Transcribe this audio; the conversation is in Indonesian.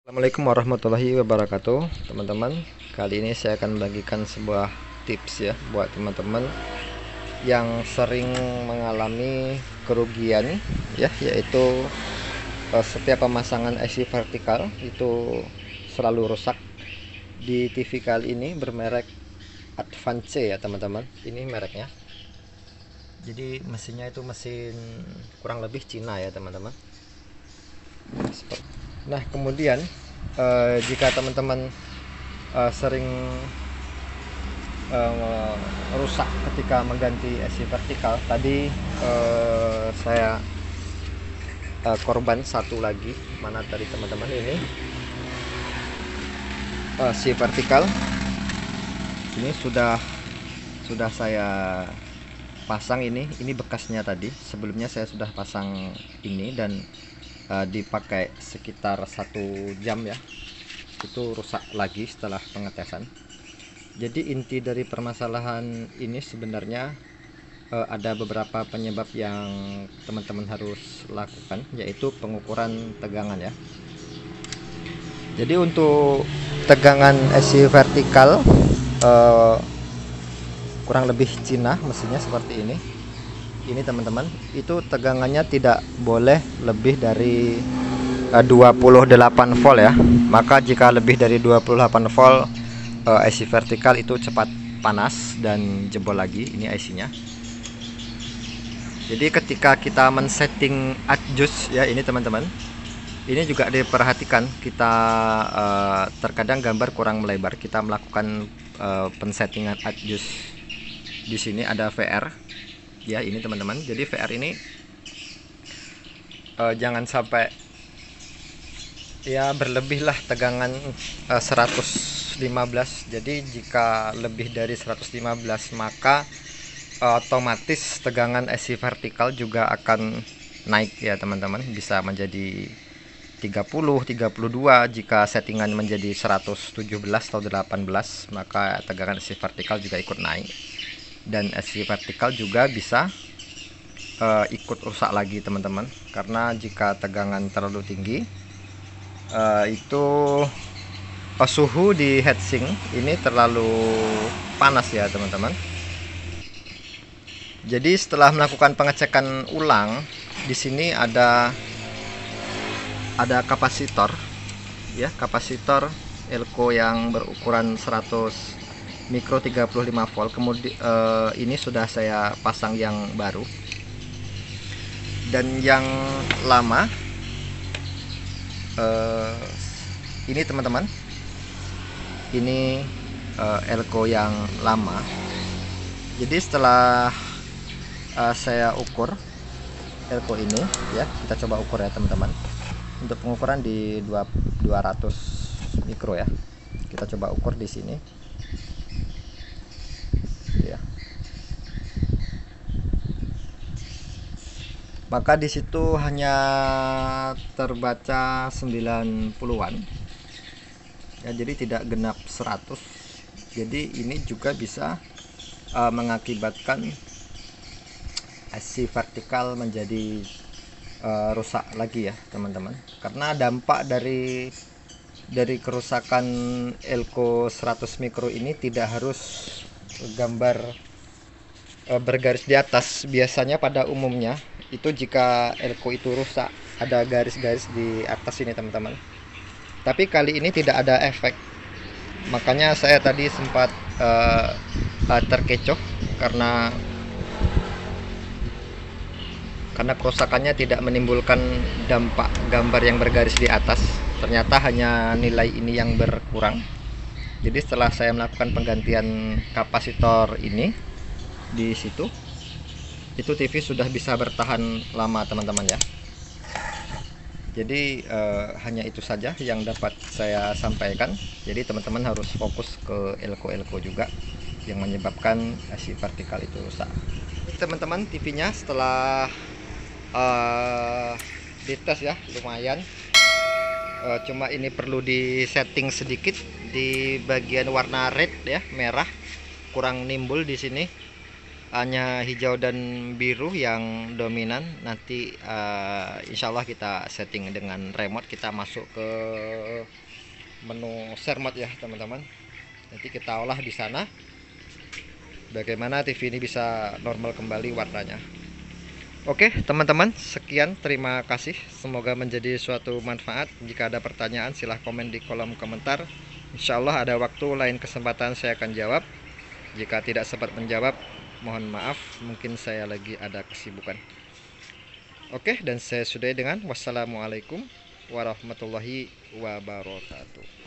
Assalamualaikum warahmatullahi wabarakatuh, teman-teman. Kali ini saya akan membagikan sebuah tips ya buat teman-teman yang sering mengalami kerugian ya, yaitu setiap pemasangan IC vertikal itu selalu rusak. Di TV kali ini bermerek Advance ya, teman-teman. Ini mereknya. Jadi mesinnya itu mesin kurang lebih Cina ya, teman-teman. Nah, kemudian jika teman-teman sering rusak ketika mengganti IC vertikal, tadi saya korban satu lagi. Mana tadi teman-teman? Ini IC vertikal ini sudah saya pasang. Ini bekasnya tadi. Sebelumnya saya sudah pasang ini dan dipakai sekitar 1 jam ya, itu rusak lagi setelah pengetesan. Jadi inti dari permasalahan ini sebenarnya ada beberapa penyebab yang teman-teman harus lakukan, yaitu pengukuran tegangan ya. Jadi untuk tegangan IC vertikal kurang lebih Cina mesinnya seperti ini teman-teman, itu tegangannya tidak boleh lebih dari 28 volt ya. Maka jika lebih dari 28 volt IC vertikal itu cepat panas dan jebol lagi ini IC-nya. Jadi ketika kita men-setting adjust ya, ini teman-teman, ini juga diperhatikan, kita terkadang gambar kurang melebar. Kita melakukan pensettingan adjust. Di sini ada VR ya, ini teman-teman. Jadi VR ini jangan sampai ya berlebih lah tegangan 115. Jadi jika lebih dari 115 maka otomatis tegangan IC vertikal juga akan naik ya teman-teman, bisa menjadi 30, 32. Jika settingan menjadi 117 atau 18 maka tegangan IC vertikal juga ikut naik, dan IC vertikal juga bisa ikut rusak lagi teman-teman, karena jika tegangan terlalu tinggi itu suhu di heatsink ini terlalu panas ya teman-teman. Jadi setelah melakukan pengecekan ulang, di sini ada kapasitor ya, kapasitor Elco yang berukuran 100 mikro 35 volt. Kemudian ini sudah saya pasang yang baru, dan yang lama ini teman-teman, ini Elco yang lama. Jadi setelah saya ukur Elco ini ya, kita coba ukur ya teman-teman. Untuk pengukuran di 200 mikro ya, kita coba ukur di sini ya. Maka di situ hanya terbaca 90-an ya, jadi tidak genap 100. Jadi ini juga bisa mengakibatkan IC vertikal menjadi rusak lagi ya teman-teman, karena dampak dari kerusakan Elco 100 mikro ini tidak harus gambar bergaris di atas. Biasanya pada umumnya itu jika Elco itu rusak ada garis-garis di atas ini teman-teman, tapi kali ini tidak ada efek. Makanya saya tadi sempat terkecoh karena kerusakannya tidak menimbulkan dampak gambar yang bergaris di atas. Ternyata hanya nilai ini yang berkurang. Jadi setelah saya melakukan penggantian kapasitor ini di situ, itu TV sudah bisa bertahan lama teman-teman ya. Jadi hanya itu saja yang dapat saya sampaikan. Jadi teman-teman harus fokus ke Elco juga yang menyebabkan IC vertikal itu rusak. Teman-teman, TV-nya setelah dites ya lumayan, cuma ini perlu disetting sedikit di bagian warna red ya, merah kurang nimbul di sini, hanya hijau dan biru yang dominan. Nanti insya Allah kita setting dengan remote, kita masuk ke menu share mode ya teman-teman. Nanti kita olah di sana bagaimana TV ini bisa normal kembali warnanya. Oke teman-teman, sekian, terima kasih, semoga menjadi suatu manfaat. Jika ada pertanyaan silahkan komen di kolom komentar. Insya Allah ada waktu lain kesempatan saya akan jawab. Jika tidak sempat menjawab, mohon maaf, mungkin saya lagi ada kesibukan. Oke, dan saya sudahi dengan wassalamualaikum warahmatullahi wabarakatuh.